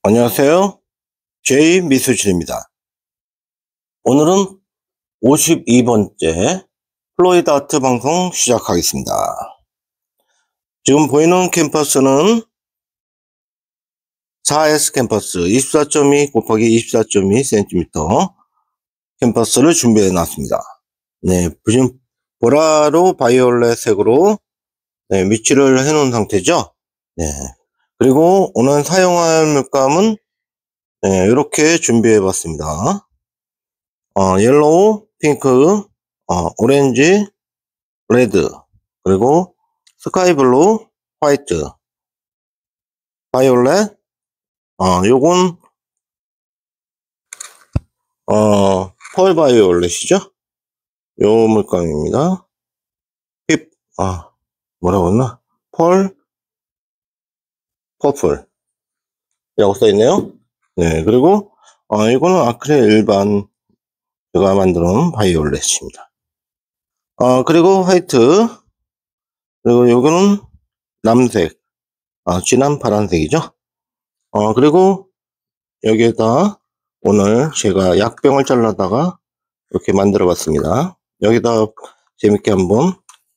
안녕하세요. J 미술실입니다. 오늘은 52번째 플로이드 아트 방송 시작하겠습니다. 지금 보이는 캠퍼스는 4S 캠퍼스 24.2 곱하기 24.2cm 캠퍼스를 준비해 놨습니다. 네, 지금 보라로 바이올렛 색으로 위치를 해 놓은 상태죠. 네. 그리고 오늘 사용할 물감은 이렇게 준비해 봤습니다. 옐로우, 핑크, 오렌지, 레드, 그리고 스카이 블루, 화이트, 바이올렛, 요건, 펄 바이올렛이죠? 요 물감입니다. 뭐라고 했나? 퍼플. 이라고 써있네요. 네, 그리고, 이거는 아크릴 일반, 제가 만든 바이올렛입니다. 그리고 화이트, 그리고 요거는 남색, 진한 파란색이죠. 그리고 여기에다 오늘 제가 약병을 잘라다가 이렇게 만들어 봤습니다. 여기다 재밌게 한번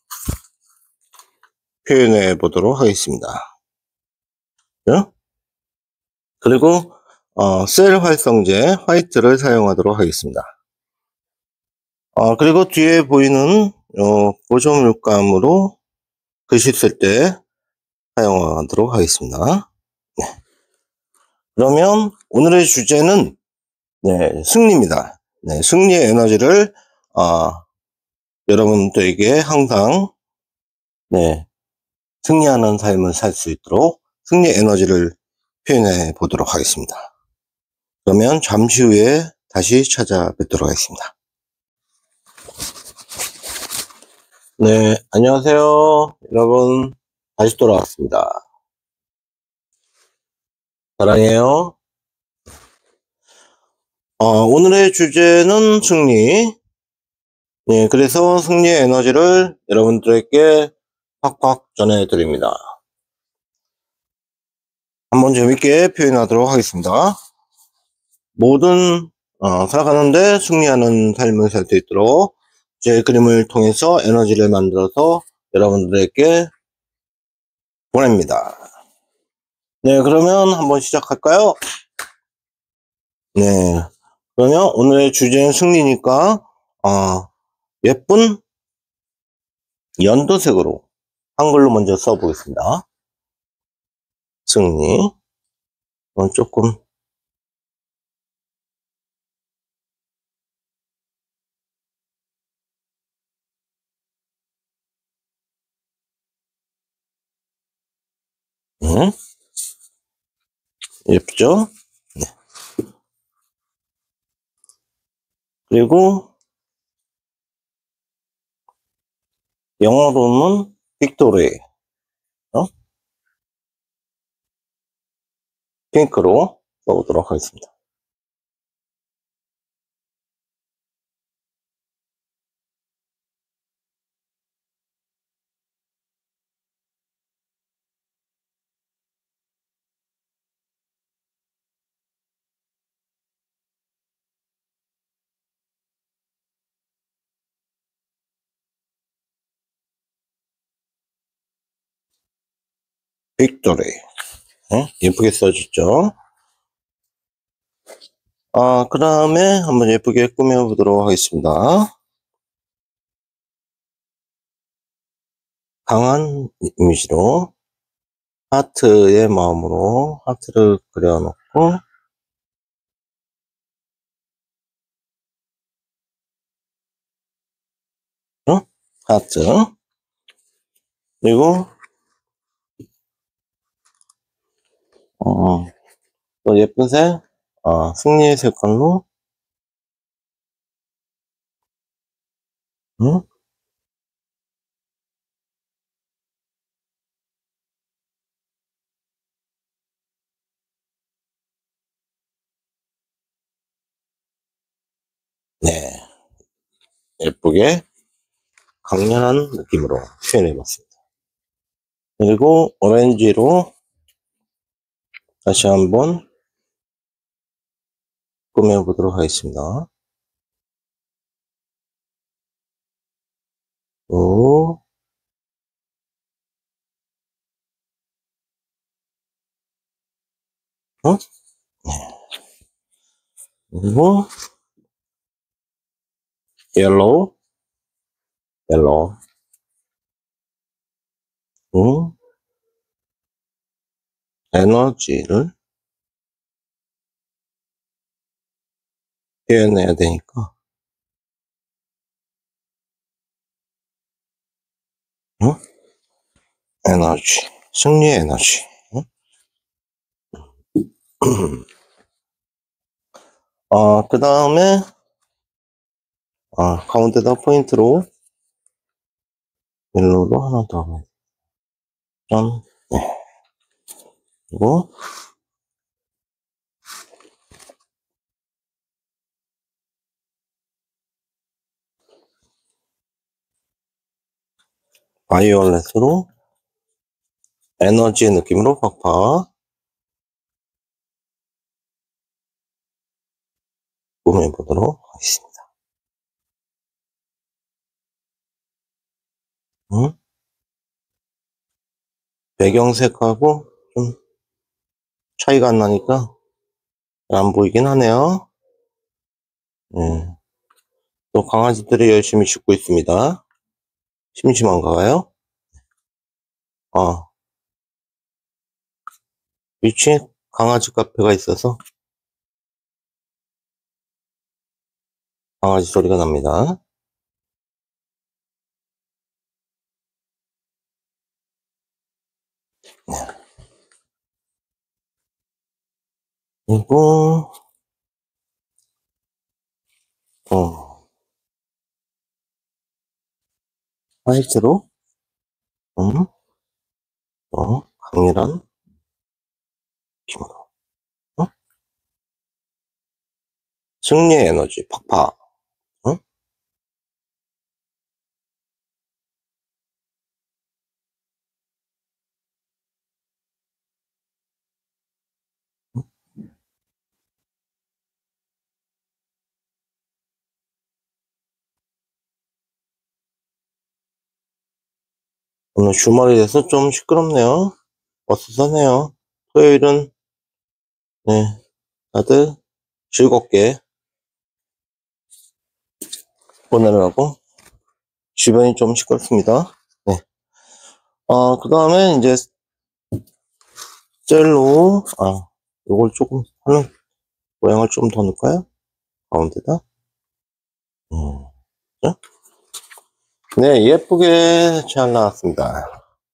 표현해 보도록 하겠습니다. 그리고 셀 활성제 화이트를 사용하도록 하겠습니다. 그리고 뒤에 보이는 보조 물감으로 글씨 쓸 때 사용하도록 하겠습니다. 네. 그러면 오늘의 주제는 승리입니다. 네, 승리의 에너지를 여러분들에게 항상 승리하는 삶을 살 수 있도록 승리의 에너지를 표현해 보도록 하겠습니다. 그러면 잠시 후에 다시 찾아뵙도록 하겠습니다. 네, 안녕하세요. 여러분, 다시 돌아왔습니다. 사랑해요. 오늘의 주제는 승리. 네, 그래서 승리의 에너지를 여러분들에게 팍팍 전해드립니다. 한번 재밌게 표현하도록 하겠습니다. 모든 살아가는데 승리하는 삶을 살 수 있도록 제 그림을 통해서 에너지를 만들어서 여러분들에게 보냅니다. 네, 그러면 한번 시작할까요? 네, 그러면 오늘의 주제는 승리니까 예쁜 연두색으로 한글로 먼저 써보겠습니다. 승리. 조금 예쁘죠? 네. 그리고 영어로는 빅토리, 핑크로 써보도록 하겠습니다. 빅토리. 예쁘게 써줬죠? 그 다음에 한번 예쁘게 꾸며보도록 하겠습니다. 강한 이미지로 하트의 마음으로 하트를 그려놓고 하트, 그리고 또 예쁜 색, 승리의 색깔로 네, 예쁘게 강렬한 느낌으로 표현해봤습니다. 그리고 오렌지로 다시 한번 꾸며보도록 하겠습니다. 오, 어? 그리고 옐로우, 옐로우, 에너지를 표현해야 되니까, 에너지, 승리의 에너지. 그 다음에, 가운데다 포인트로, 옐로우로 하나 더 하면, 짠, 네. 그리고, 바이올렛으로, 에너지의 느낌으로 팍팍, 꾸며보도록 하겠습니다. 배경색하고 좀 차이가 안 나니까 안 보이긴 하네요. 또 강아지들이 열심히 짖고 있습니다. 심심한가요? 위치에 강아지 카페가 있어서 강아지 소리가 납니다. 그리고 화이트로 강렬한 느낌으로 승리의 에너지 팍팍. 오늘 주말이 돼서 좀 시끄럽네요. 어수선해요. 토요일은 다들 즐겁게 보내려고 주변이 좀 시끄럽습니다. 네. 그 다음에 이제 젤로 요걸 조금 하는 모양을 좀 더 넣을까요? 가운데다. 네, 예쁘게 잘 나왔습니다.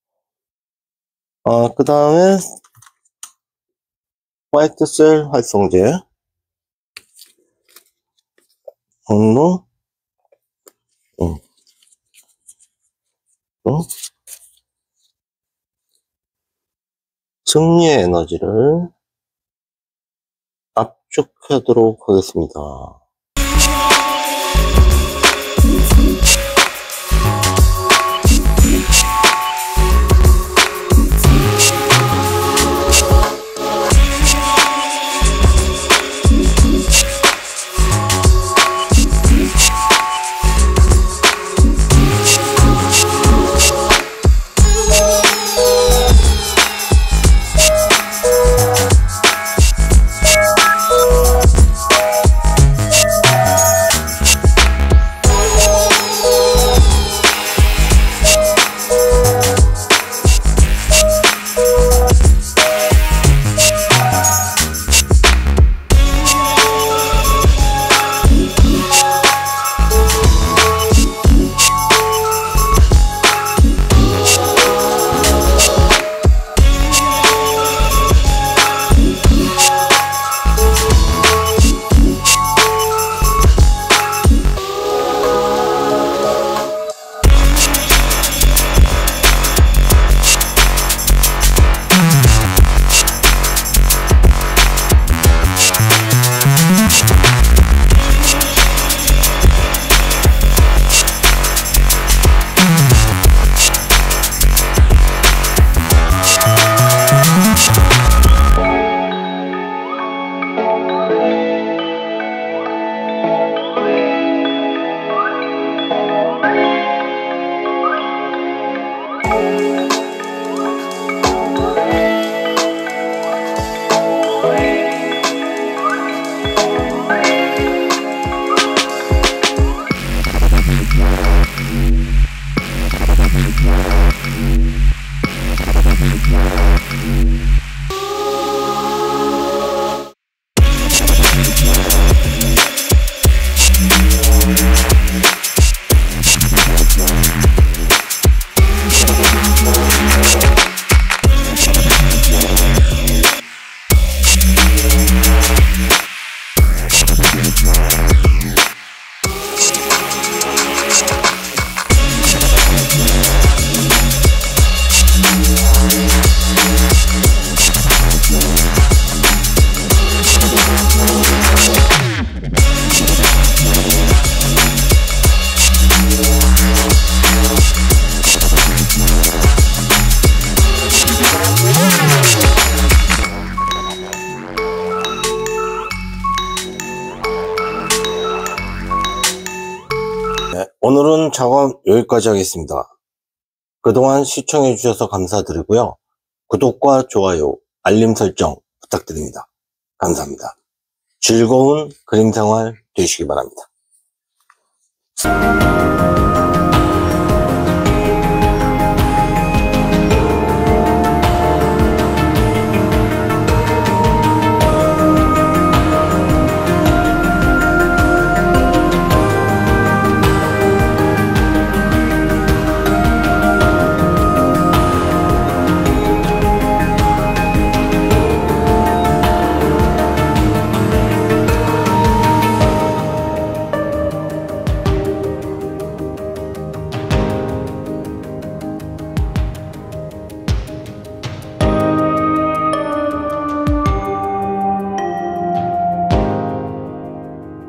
그 다음에 화이트 셀 활성제 로 승리의 에너지를 압축하도록 하겠습니다. 오늘은 작업 여기까지 하겠습니다. 그동안 시청해 주셔서 감사드리고요. 구독과 좋아요, 알림 설정 부탁드립니다. 감사합니다. 즐거운 그림 생활 되시기 바랍니다.